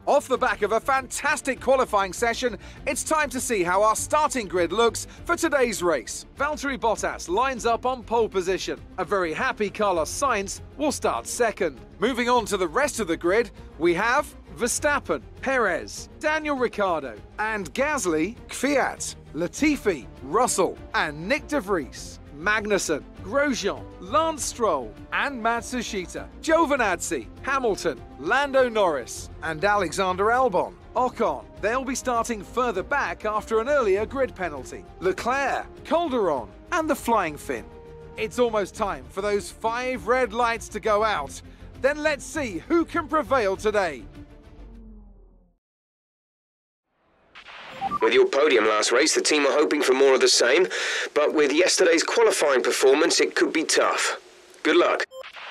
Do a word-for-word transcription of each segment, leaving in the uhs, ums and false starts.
Off the back of a fantastic qualifying session, it's time to see how our starting grid looks for today's race. Valtteri Bottas lines up on pole position. A very happy Carlos Sainz will start second. Moving on to the rest of the grid, we have Verstappen, Perez, Daniel Ricciardo, and Gasly, Kvyat, Latifi, Russell, and Nick de Vries. Magnussen, Grosjean, Lance Stroll, and Matsushita, Giovinazzi, Hamilton, Lando Norris, and Alexander Albon. Ocon, they'll be starting further back after an earlier grid penalty. Leclerc, Calderon, and the Flying Finn. It's almost time for those five red lights to go out. Then let's see who can prevail today. With your podium last race, the team are hoping for more of the same, but with yesterday's qualifying performance, it could be tough. Good luck.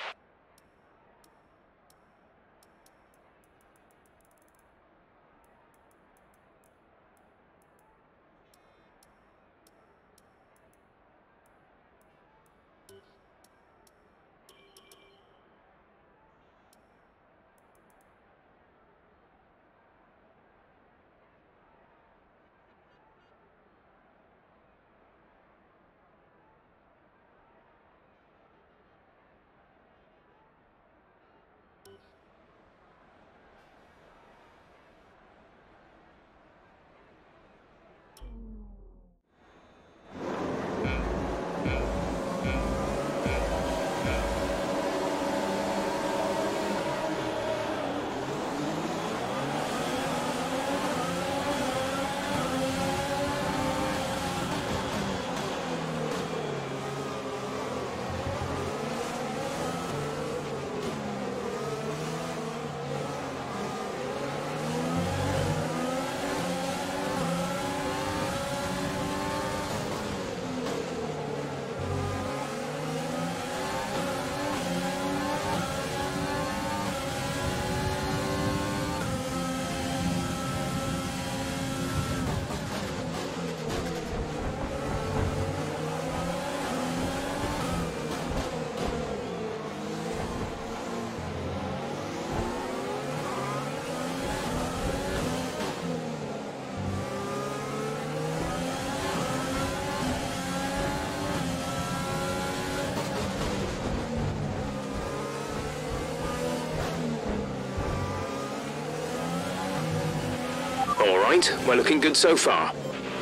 All right, we're looking good so far.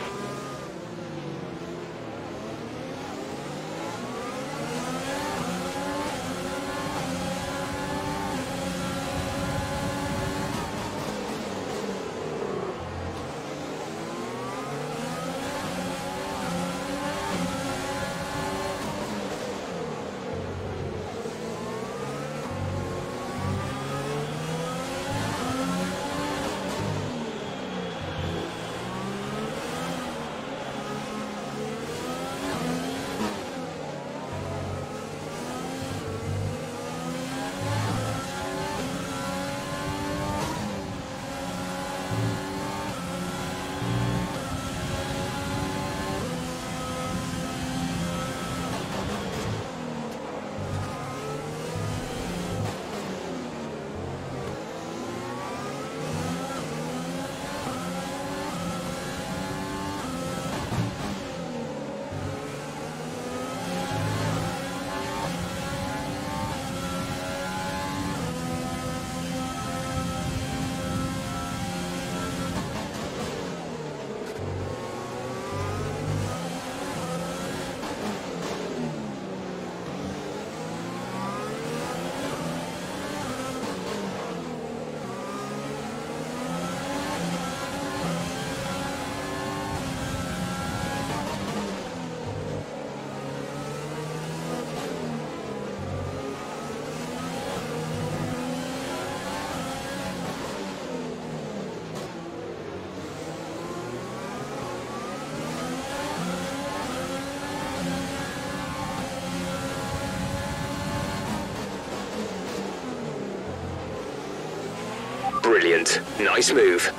Brilliant. Nice move.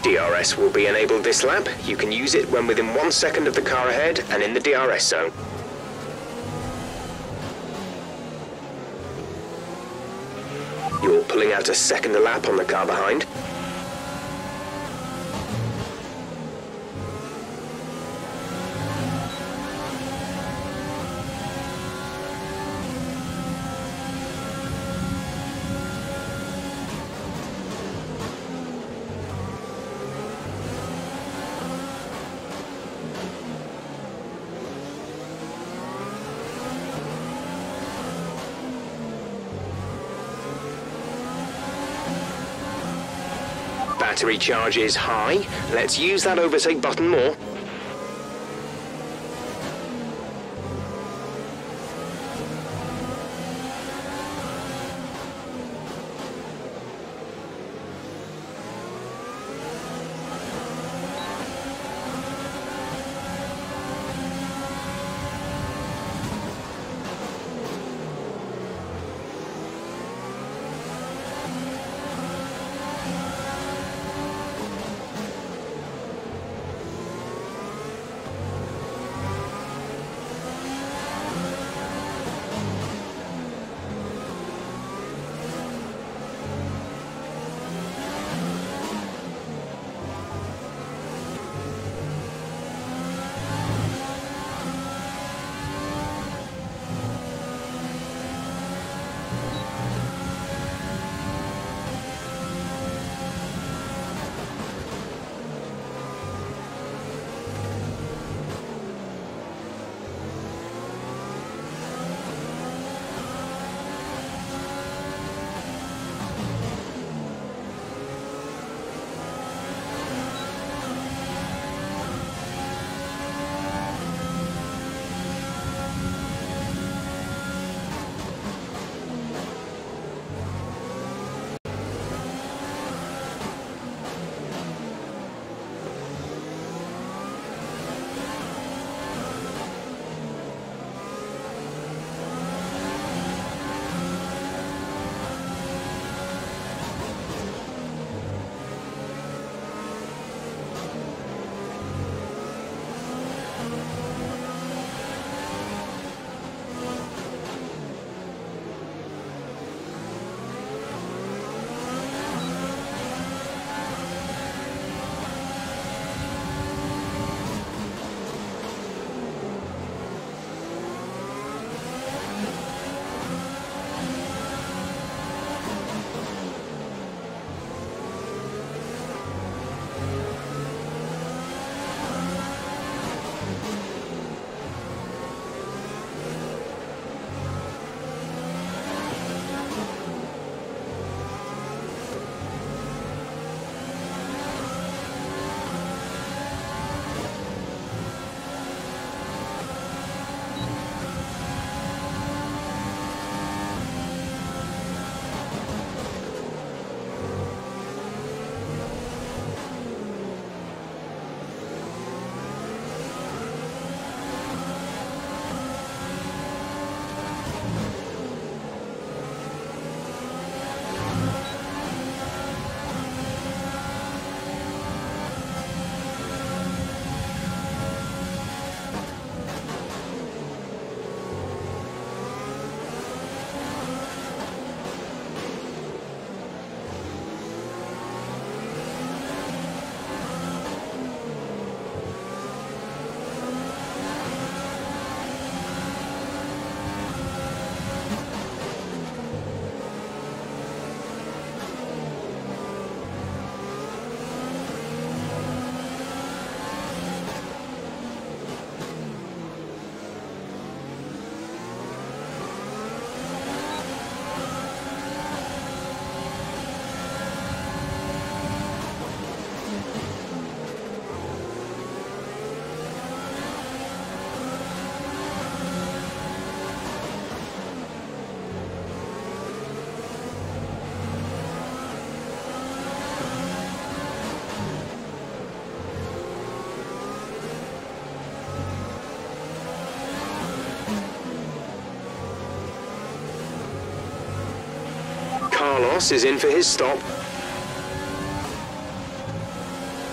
D R S will be enabled this lap. You can use it when within one second of the car ahead and in the D R S zone. You're pulling out a second a lap on the car behind. Battery charge is high. Let's use that overtake button more. Carlos is in for his stop.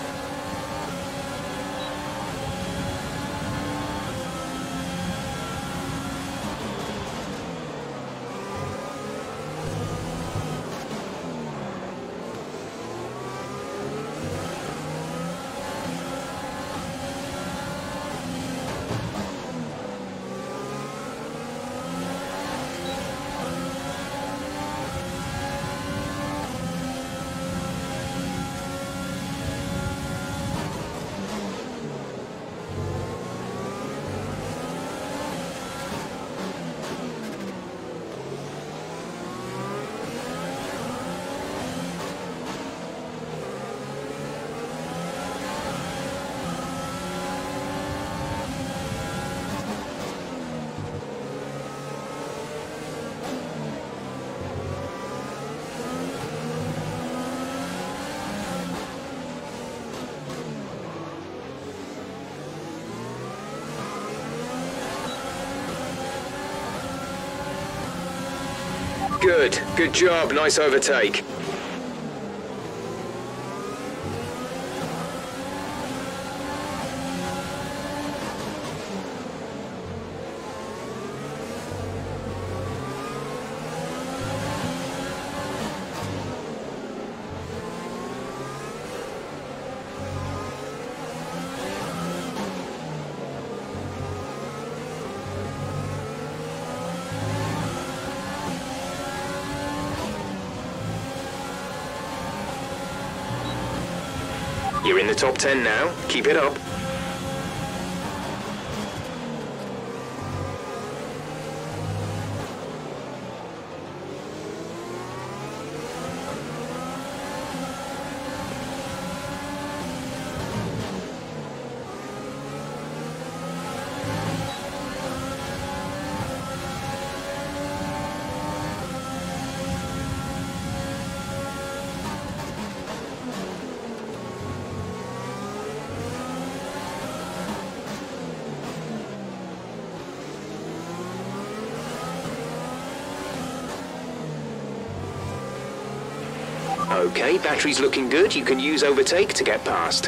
Good. Good job. Nice overtake. You're in the top ten now. Keep it up. Okay, battery's looking good. You can use overtake to get past.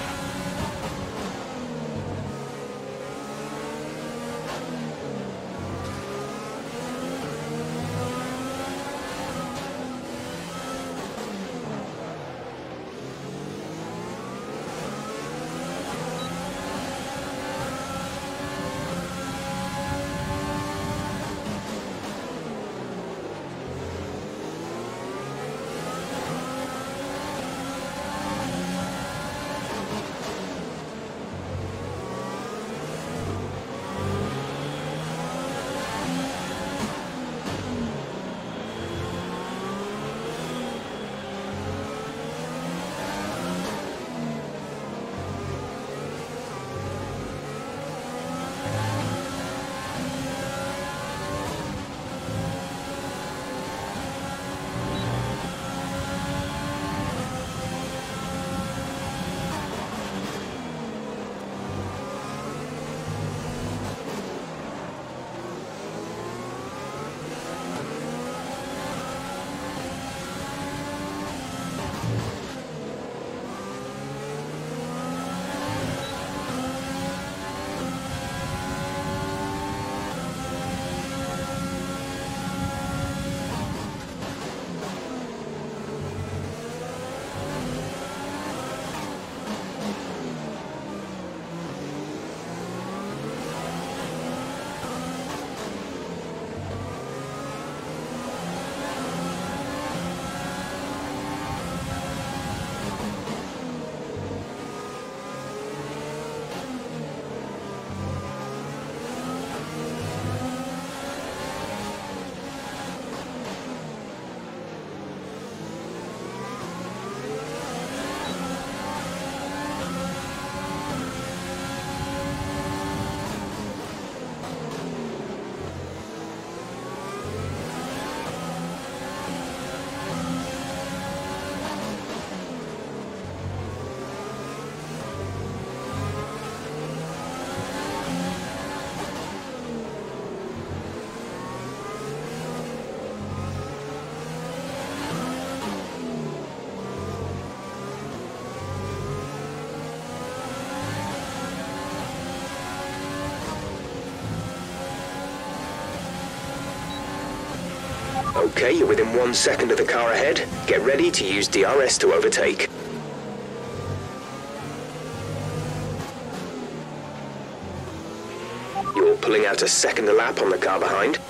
Okay, you're within one second of the car ahead. Get ready to use D R S to overtake. You're pulling out a second a lap on the car behind.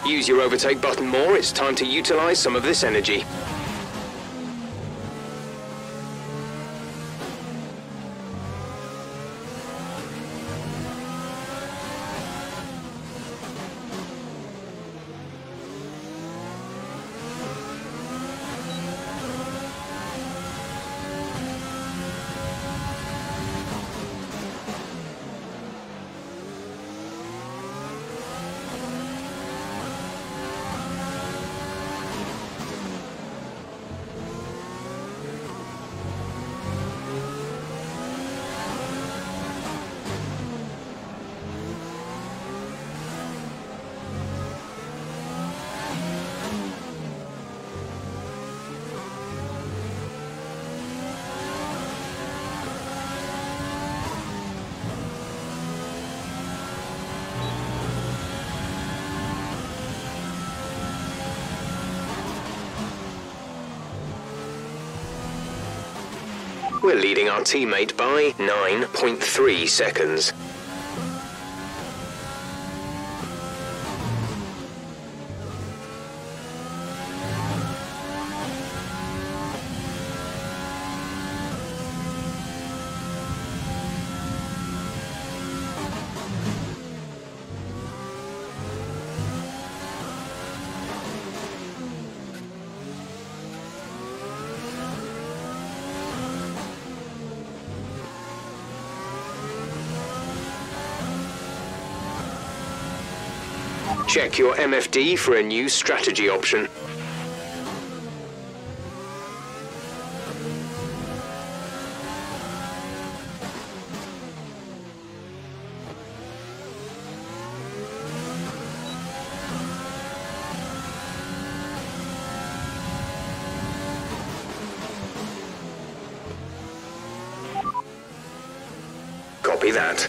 Use your overtake button more, it's time to utilize some of this energy. We're leading our teammate by nine point three seconds. Check your M F D for a new strategy option. Copy that.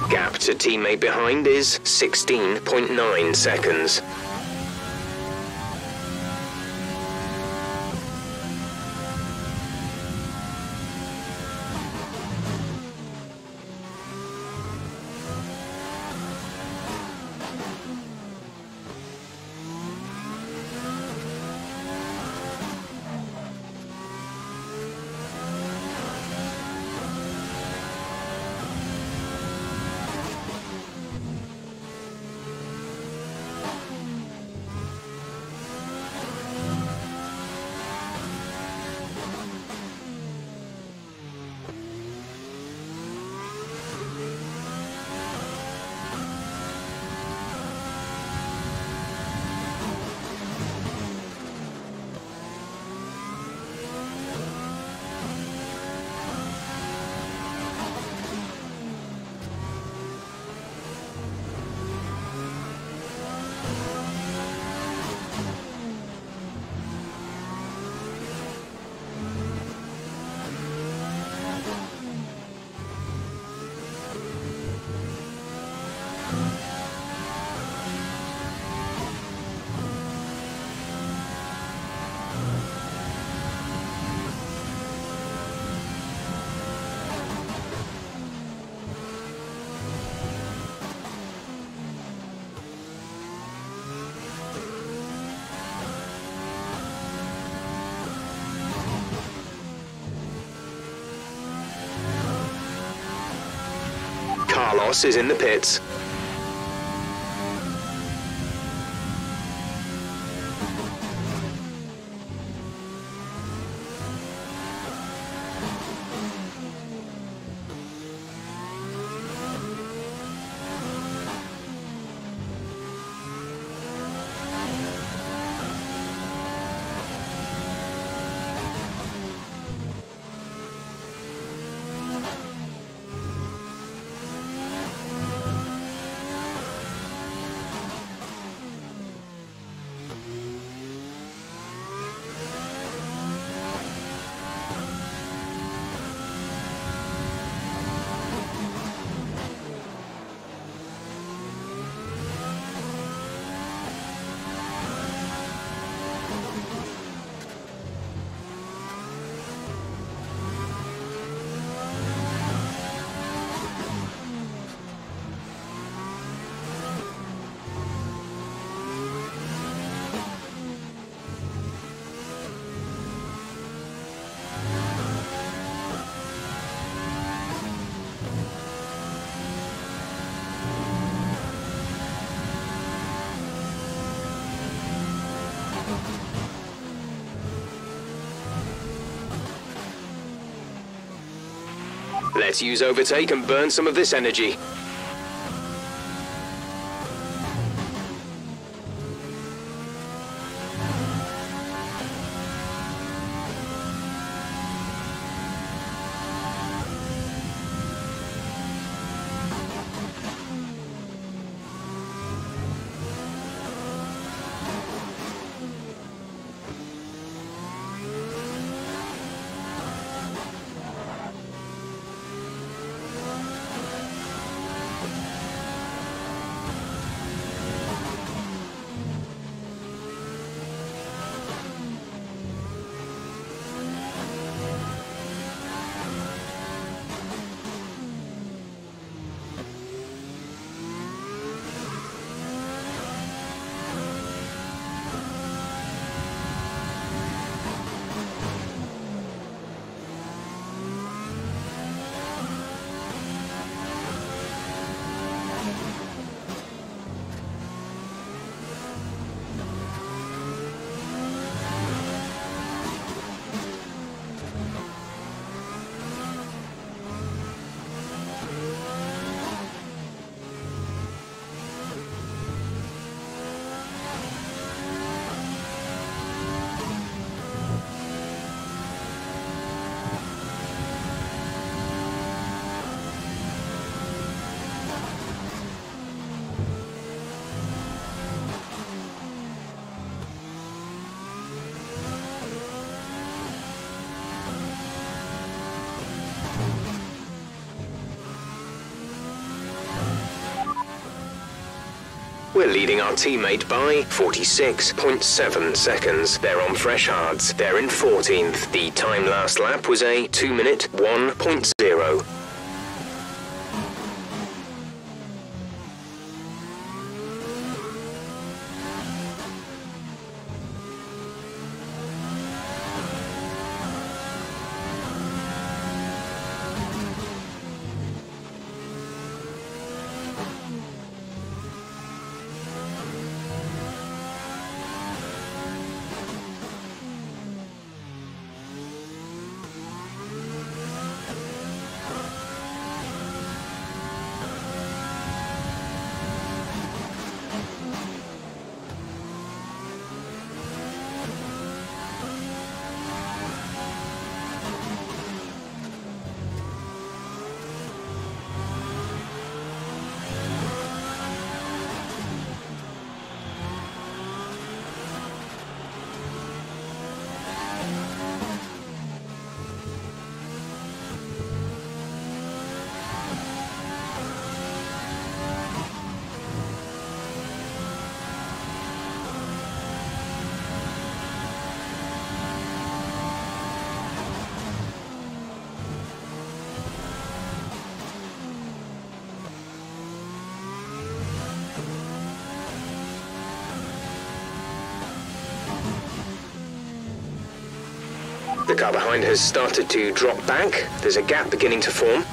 Gap to teammate behind is sixteen point nine seconds. Carlos is in the pits. Let's use overtake and burn some of this energy. We're leading our teammate by forty-six point seven seconds. They're on fresh hards. They're in fourteenth. The time last lap was a two minute one point zero. The car behind has started to drop back. There's a gap beginning to form.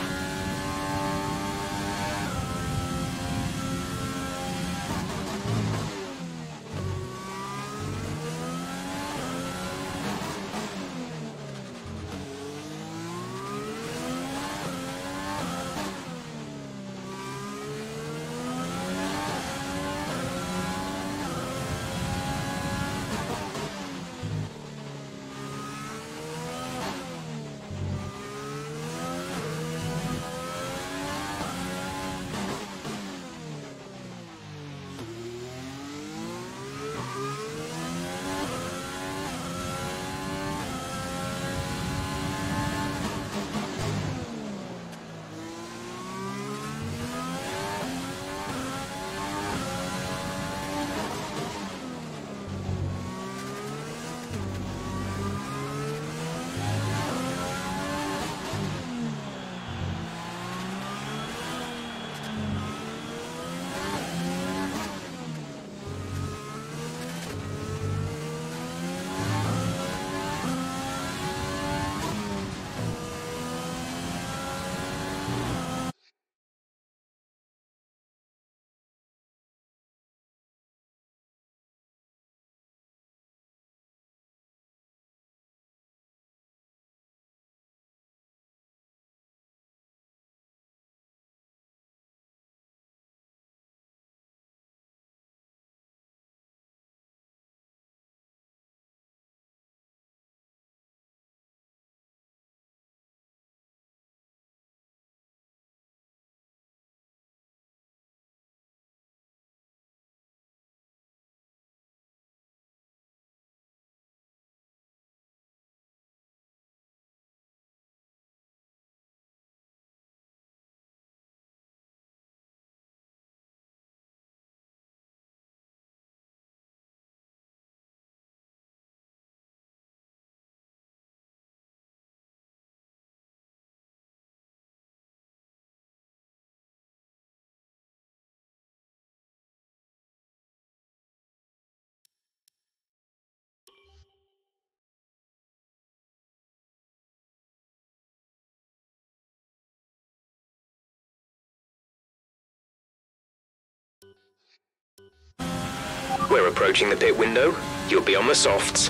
We're approaching the pit window. You'll be on the softs.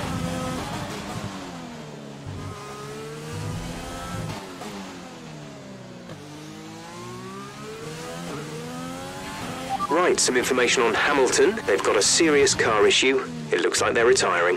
Right, some information on Hamilton. They've got a serious car issue. It looks like they're retiring.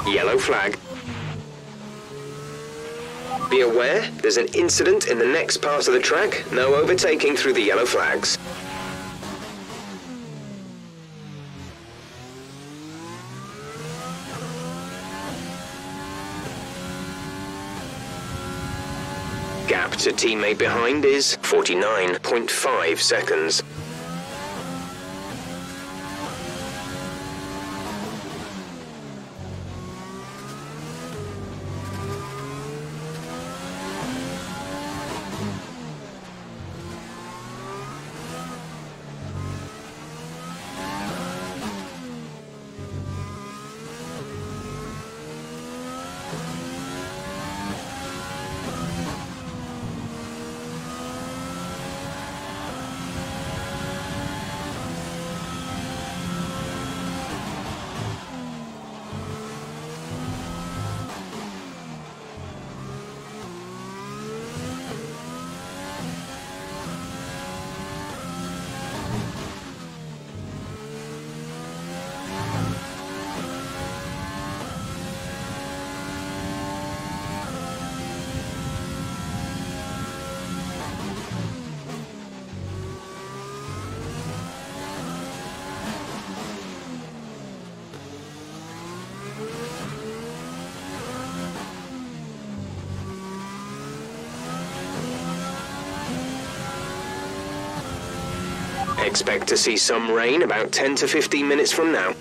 Yellow flag. Be aware, there's an incident in the next part of the track. No overtaking through the yellow flags. Gap to teammate behind is forty-nine point five seconds. Expect to see some rain about ten to fifteen minutes from now.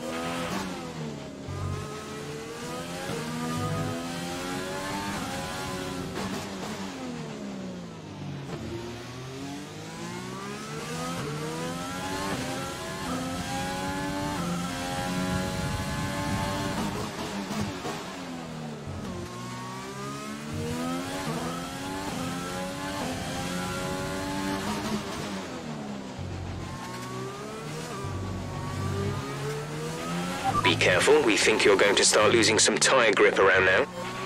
Be careful, we think you're going to start losing some tyre grip around now.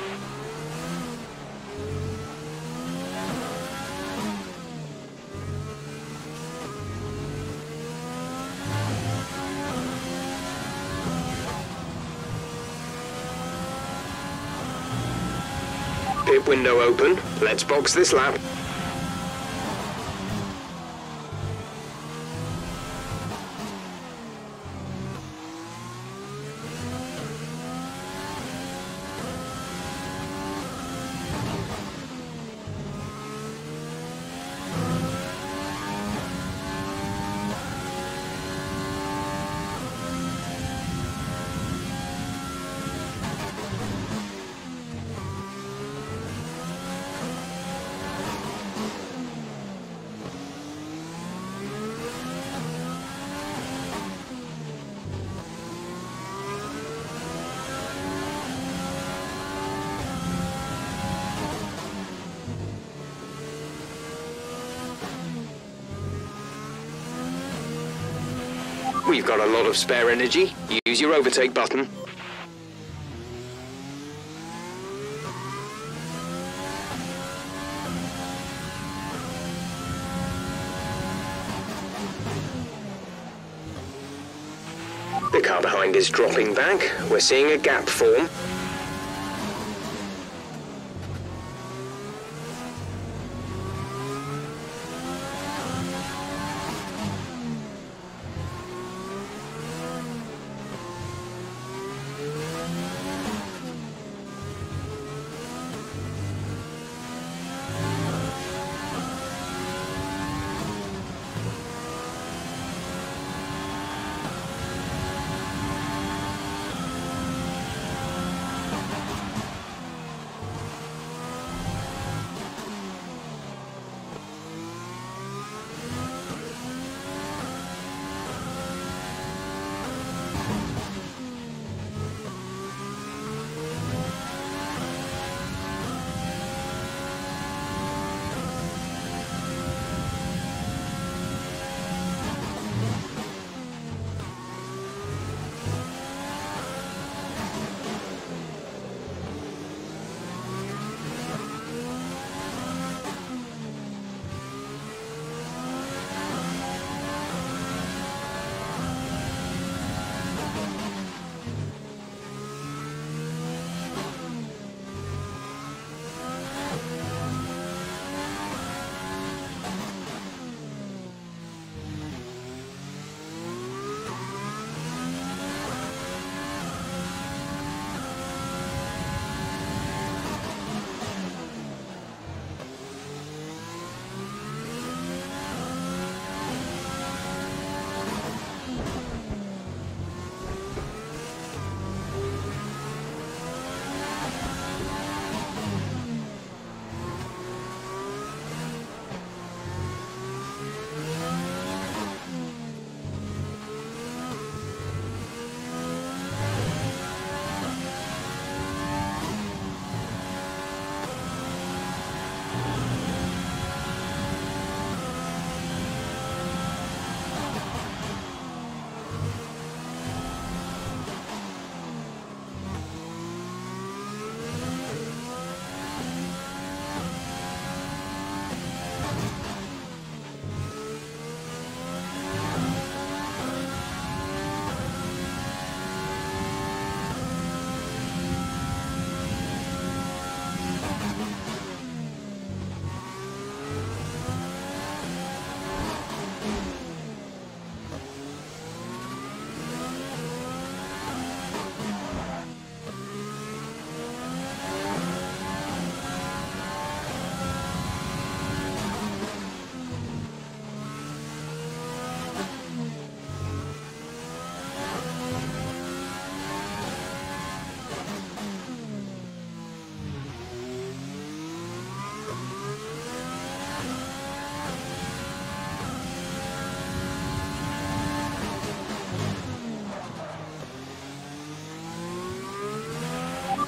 Pit window open, let's box this lap. We've got a lot of spare energy. Use your overtake button. The car behind is dropping back. We're seeing a gap form.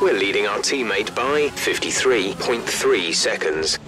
we're leading our teammate by fifty-three point three seconds.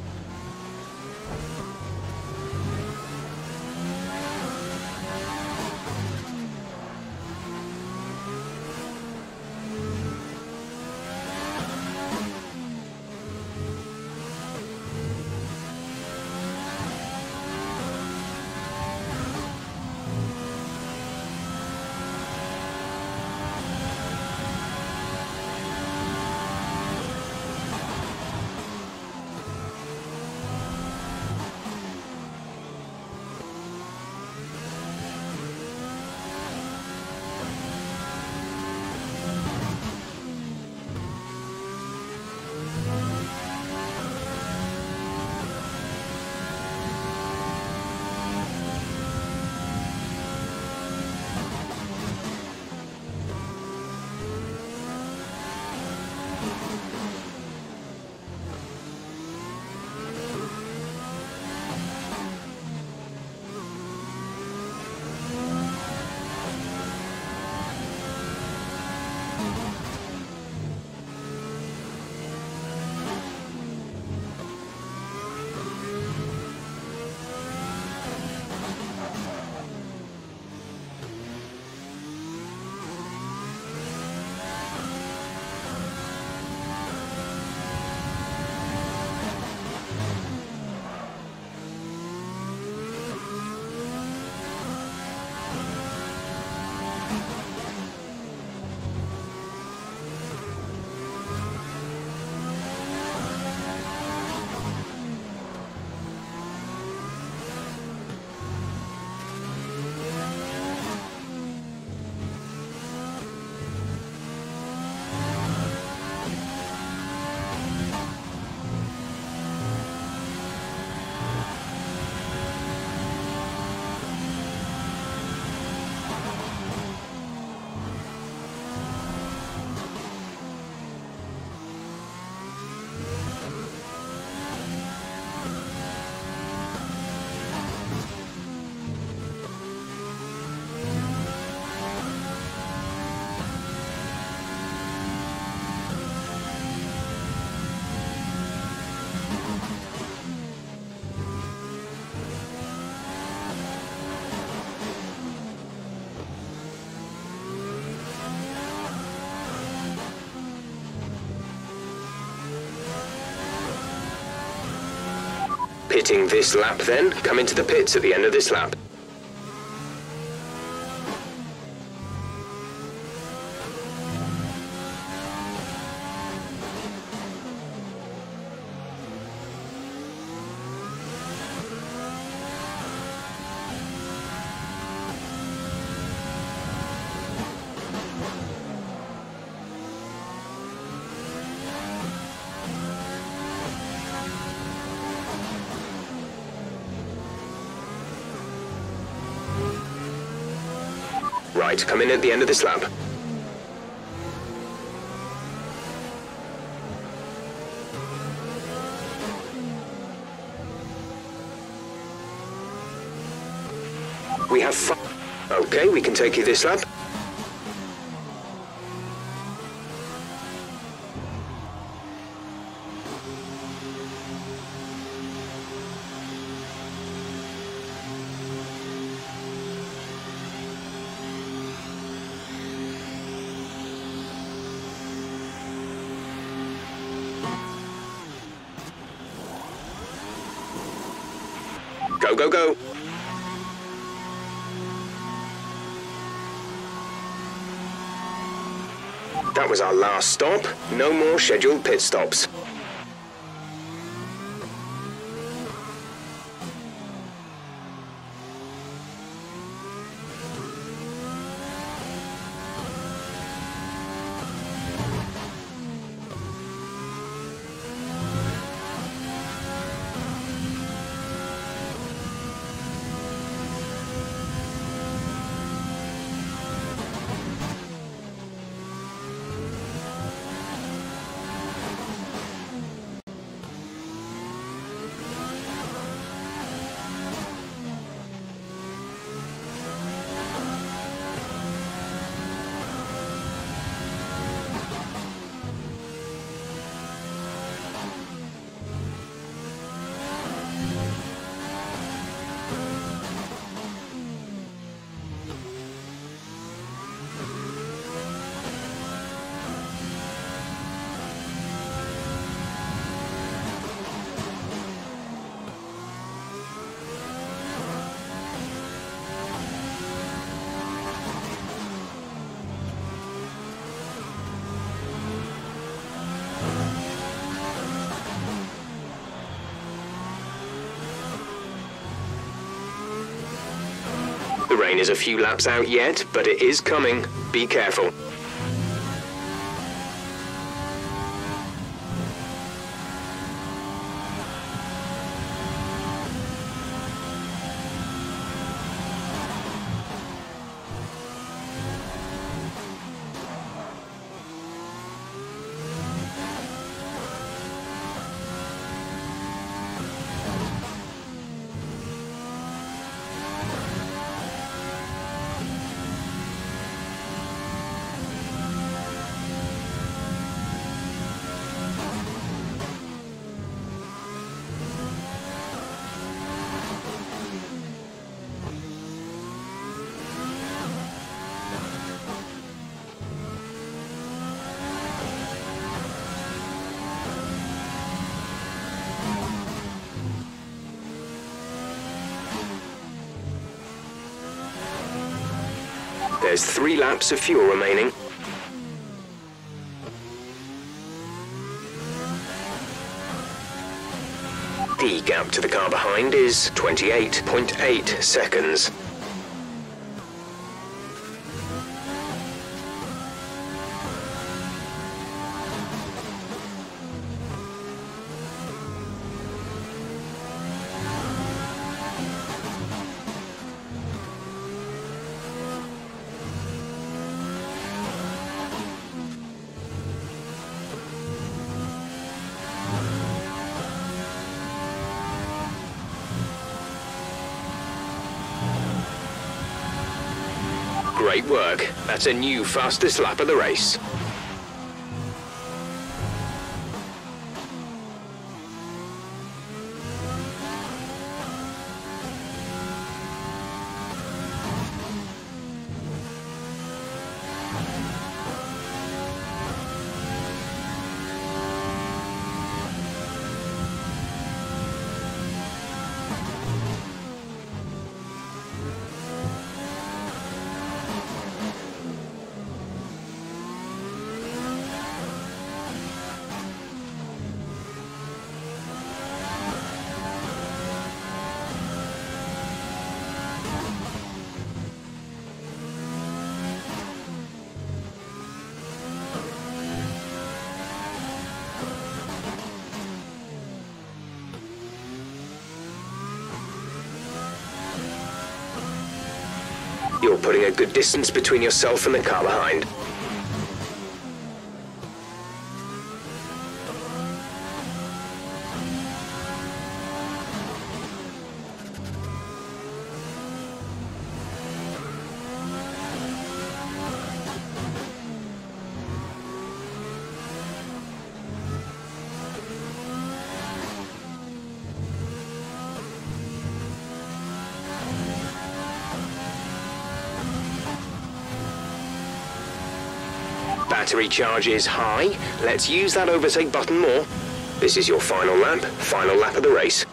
Pitting this lap then, come into the pits at the end of this lap. Right, come in at the end of this lap. We have fun. Okay, we can take you this lap. Go, go, go. That was our last stop. No more scheduled pit stops. rain is a few laps out yet, but it is coming. Be careful. There's three laps of fuel remaining. The gap to the car behind is twenty-eight point eight seconds. Great work. That's a new fastest lap of the race. You're putting a good distance between yourself and the car behind. Battery charge is high. Let's use that overtake button more. This is your final lap, final lap of the race.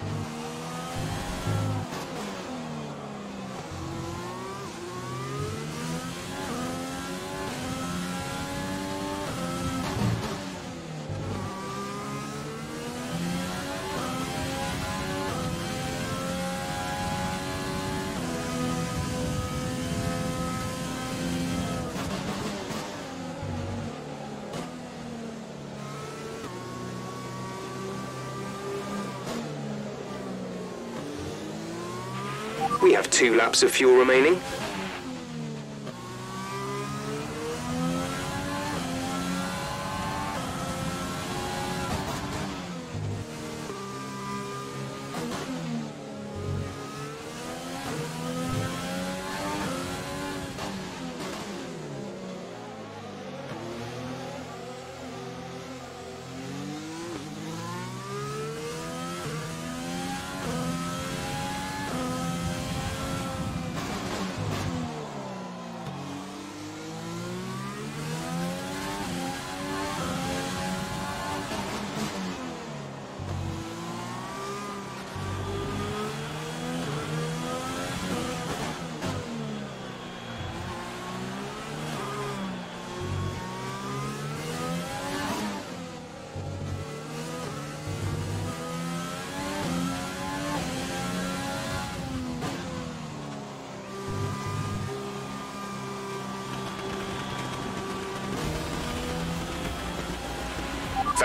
We have two laps of fuel remaining.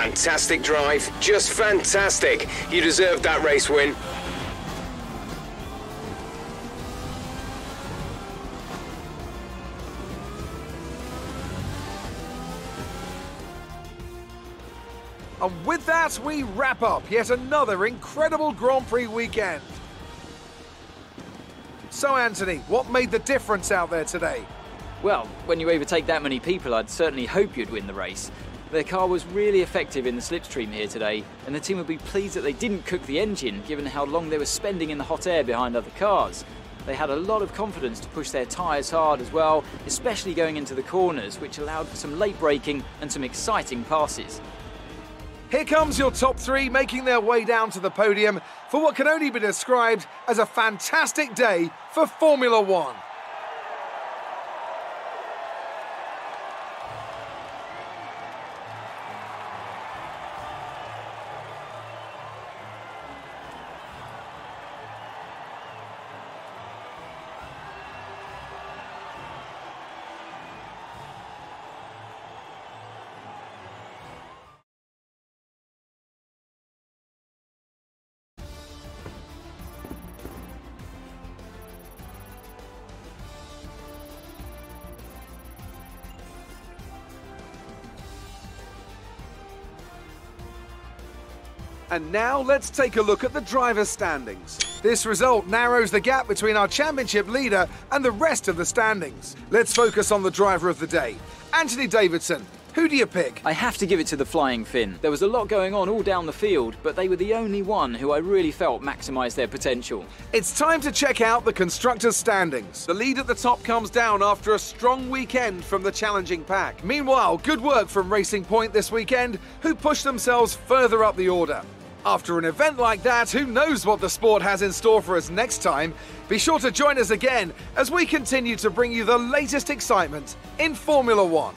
Fantastic drive, just fantastic. You deserved that race win. And with that, we wrap up yet another incredible Grand Prix weekend. So, Anthony, what made the difference out there today? Well, when you overtake that many people, I'd certainly hope you'd win the race. Their car was really effective in the slipstream here today, and the team would be pleased that they didn't cook the engine, given how long they were spending in the hot air behind other cars. They had a lot of confidence to push their tyres hard as well, especially going into the corners, which allowed for some late braking and some exciting passes. Here comes your top three making their way down to the podium for what can only be described as a fantastic day for Formula One. And now let's take a look at the driver's standings. This result narrows the gap between our championship leader and the rest of the standings. Let's focus on the driver of the day. Anthony Davidson, who do you pick? I have to give it to the Flying Finn. There was a lot going on all down the field, but they were the only one who I really felt maximised their potential. It's time to check out the constructors' standings. The lead at the top comes down after a strong weekend from the challenging pack. Meanwhile, good work from Racing Point this weekend, who pushed themselves further up the order. After an event like that, who knows what the sport has in store for us next time? Be sure to join us again as we continue to bring you the latest excitement in Formula One.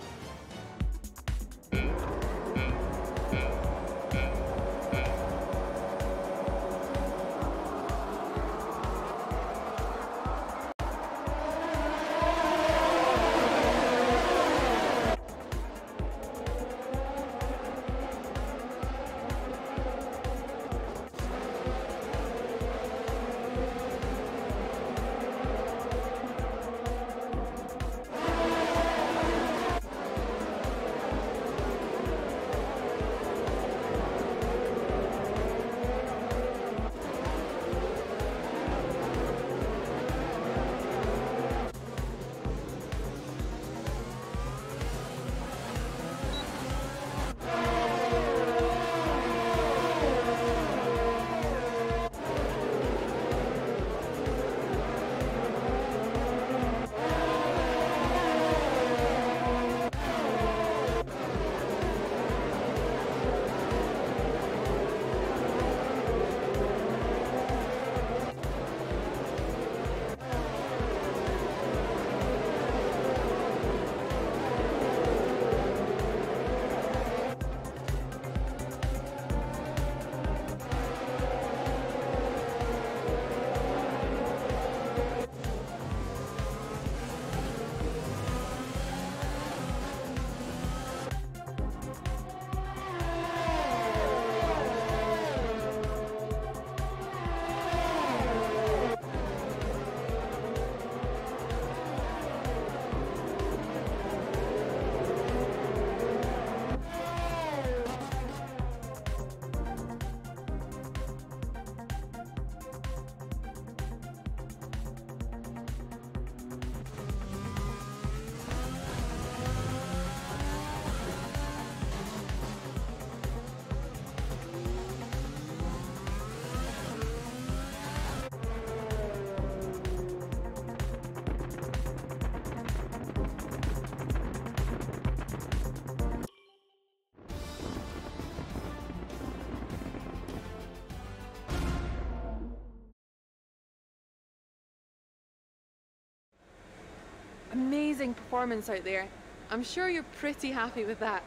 Amazing performance out there. I'm sure you're pretty happy with that.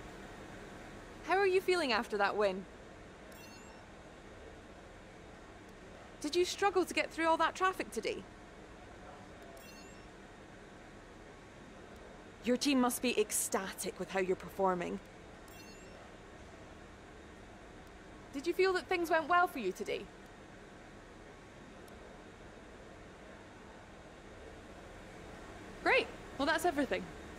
How are you feeling after that win? Did you struggle to get through all that traffic today? Your team must be ecstatic with how you're performing. Did you feel that things went well for you today? Great. Well, that's everything.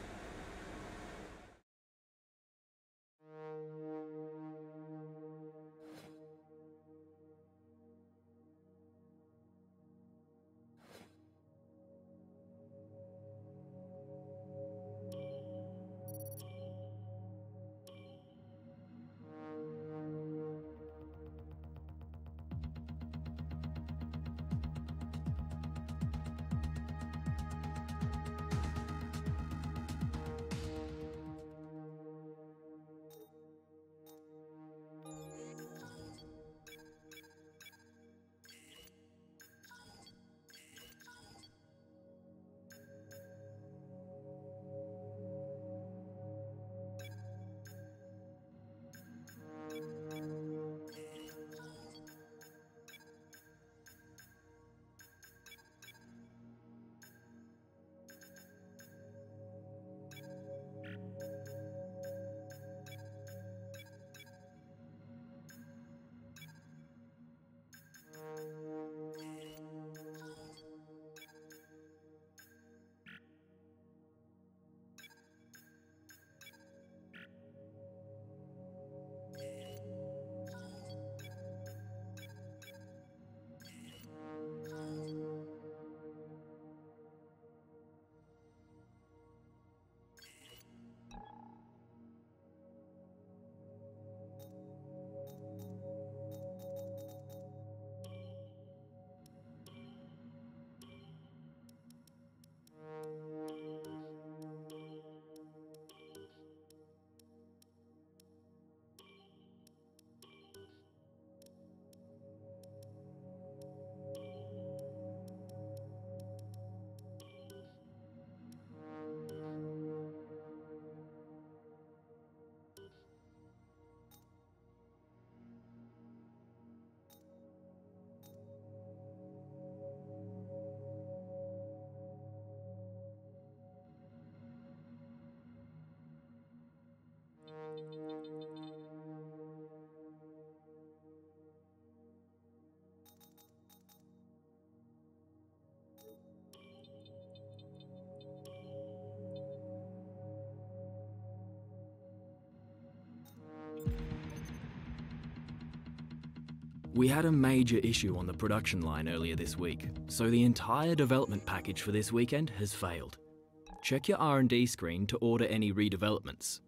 We had a major issue on the production line earlier this week, so the entire development package for this weekend has failed. Check your R and D screen to order any redevelopments.